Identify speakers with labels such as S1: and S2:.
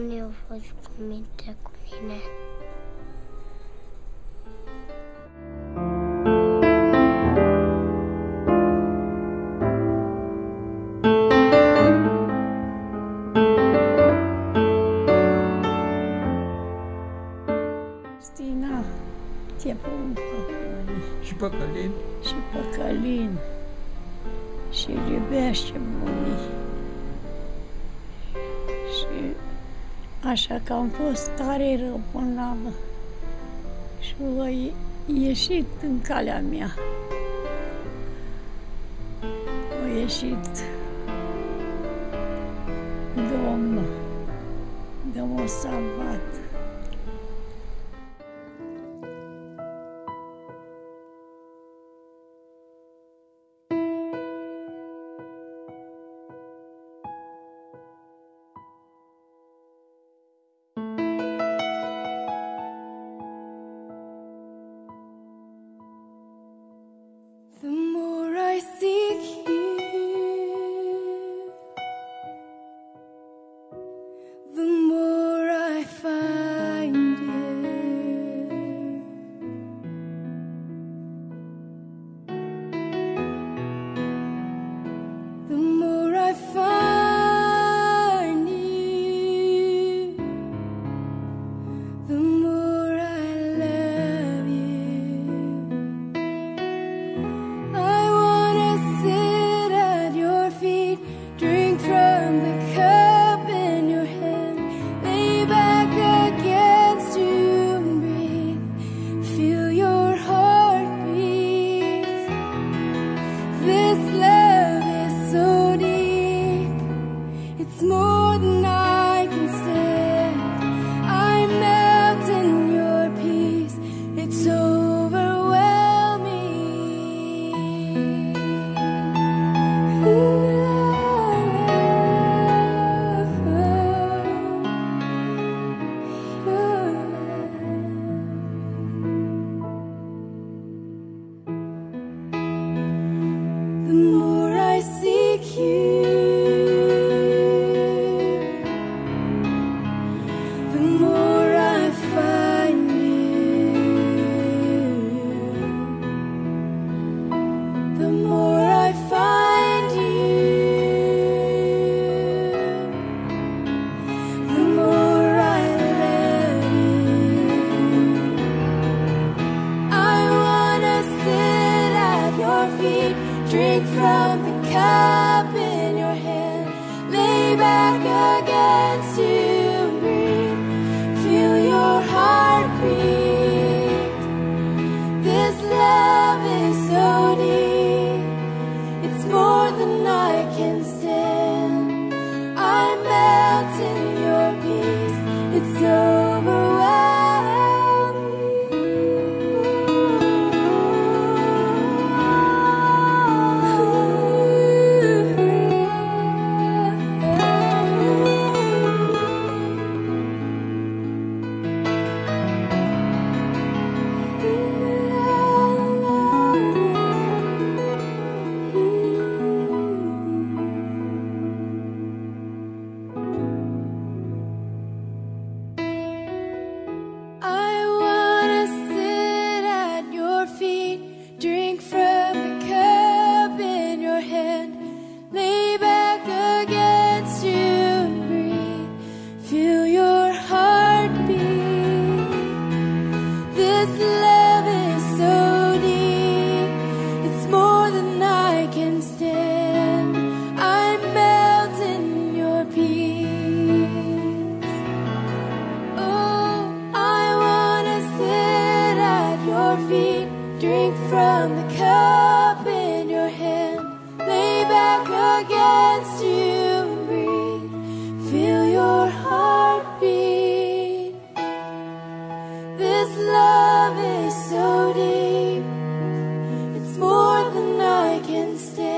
S1: Buni a fost cu minte cu mine.
S2: Stina, ți-e pun păcălin.
S3: Și păcălin?
S2: Și păcălin. Și iubește Buni. Și așa că am fost tare rău până la urmă. Și a ieșit în calea mea. A ieșit Domnul. Domnul a salvat.
S4: The more I seek you, the more I find you. The more I find you, the more I love you. I wanna sit at your feet, drink from the cup in your hand, lay back against you and breathe, feel your heartbeat. This love is so deep, it's more than I can stand. I melt in your peace, it's the more I seek you, the more I find you. The more I find you, the more I love you. I wanna sit at your feet, drink from the cup in your hand, lay back against you and breathe, feel your heartbeat. This love is so deep, it's more than I can stand. I melt in your peace, it's I wanna sit at your feet, drink from the cup in your hand, lay back against you and breathe, feel your heartbeat. This love is so deep, it's more than I can stand. I melt in your peace. Oh, I wanna sit at your feet, drink from the cup in your hand, lay back against you and breathe, feel your heartbeat. This love is so deep, it's more than I can stand.